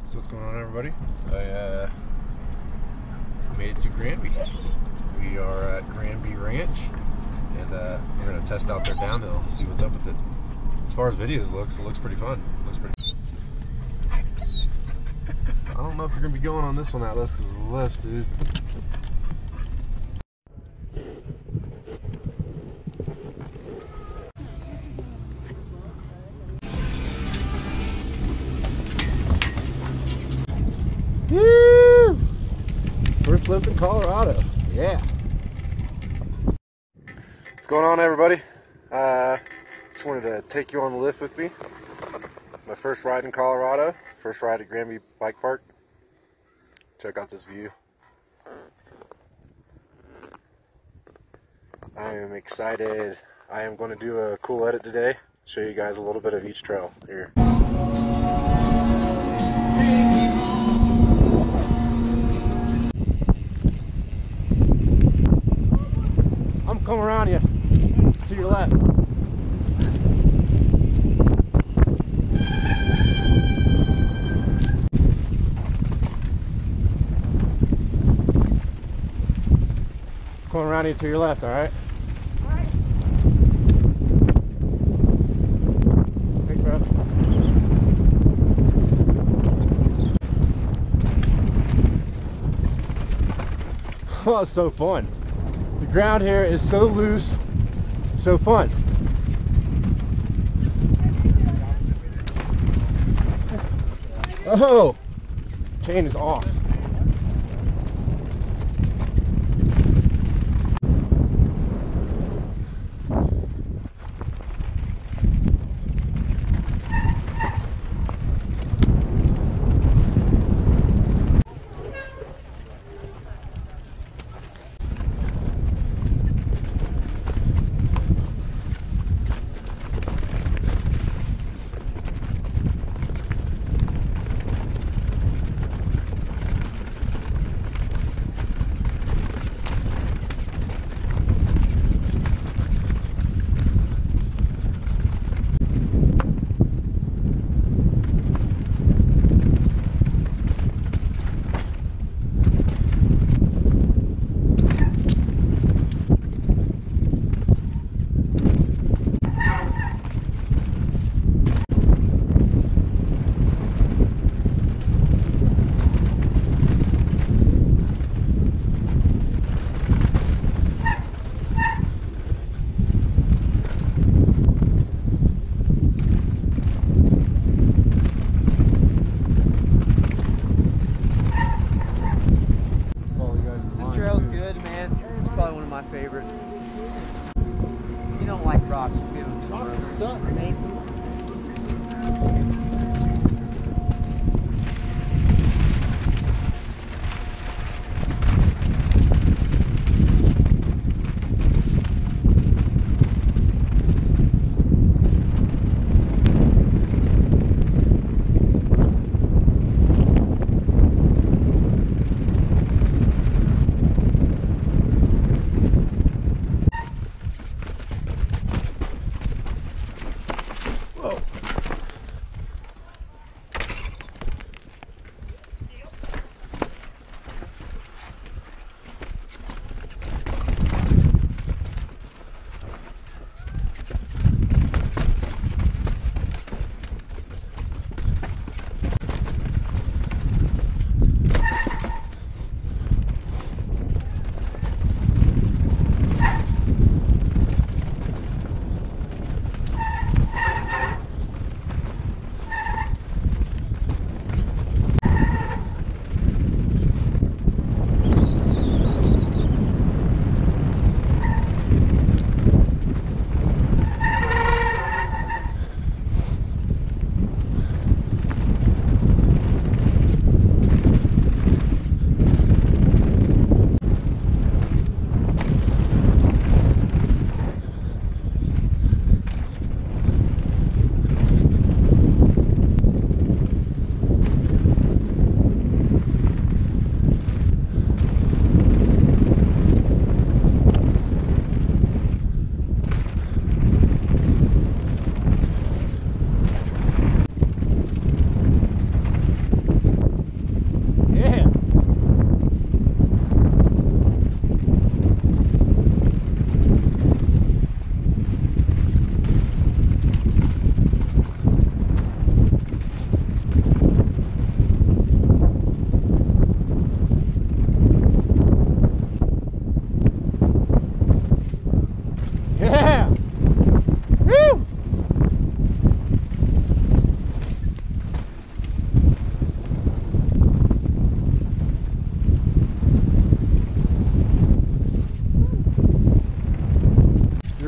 So what's going on, everybody? I made it to Granby. We are at Granby Ranch, and we're gonna test out their downhill, see what's up with it. As far as videos it looks pretty fun. I don't know if you're gonna be going on this one, Atlas, because of the lifts, dude. Woo! First lift in Colorado. Yeah. What's going on, everybody? Just wanted to take you on the lift with me. My first ride in Colorado. First ride at Granby Bike Park. Check out this view. I am excited. I am going to do a cool edit today. Show you guys a little bit of each trail here. I'm coming around you to your left. Coming around you to your left, all right? All right. Thanks, bro. Oh, it's so fun. The ground here is so loose, so fun. Oh, chain is off.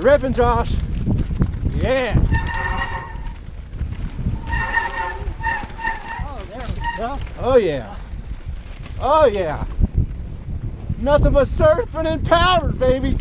You're ripping, Josh. Yeah. Oh, there we go. Oh yeah. Oh yeah. Nothing but surfing and powder, baby.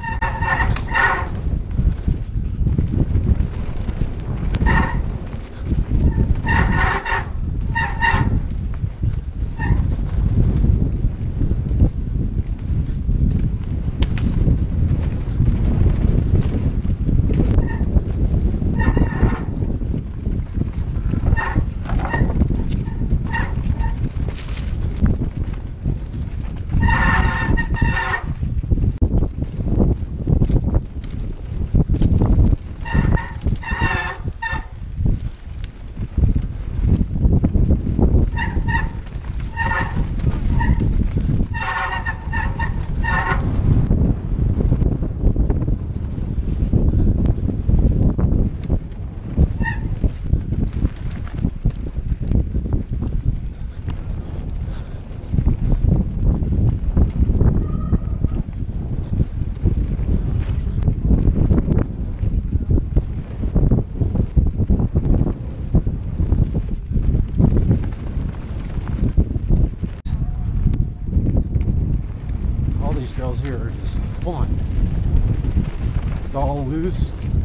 All these trails here are just fun. It's all loose.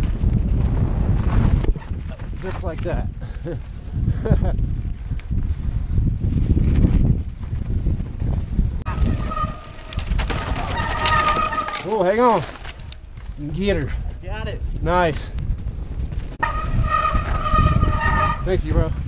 Just like that. Oh, hang on. You can get her. Got it. Nice. Thank you, bro.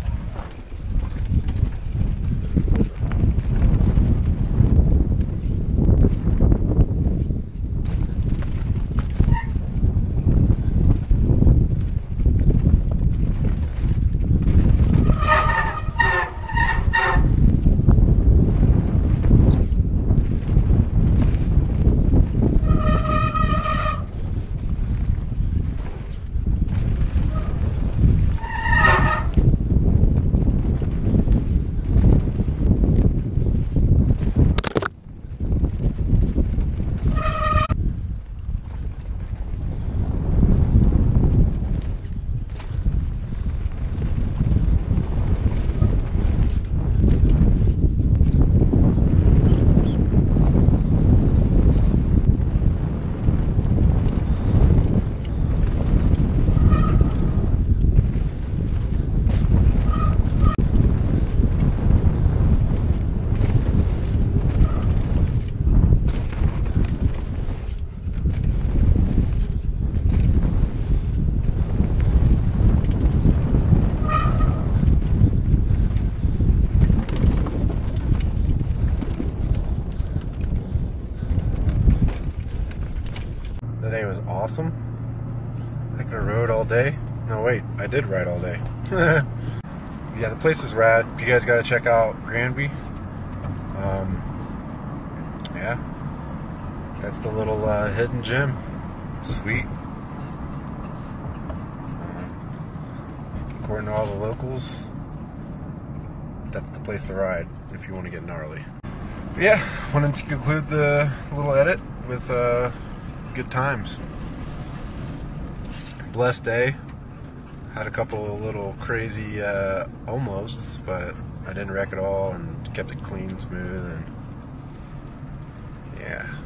The day was awesome. I could have rode all day. No, wait, I did ride all day. Yeah, the place is rad. You guys got to check out Granby. Yeah, that's the little hidden gem. Sweet. According to all the locals, that's the place to ride if you want to get gnarly. But yeah, wanted to conclude the little edit with good times. Blessed day. Had a couple of little crazy almosts, but I didn't wreck it all and kept it clean, smooth, and yeah.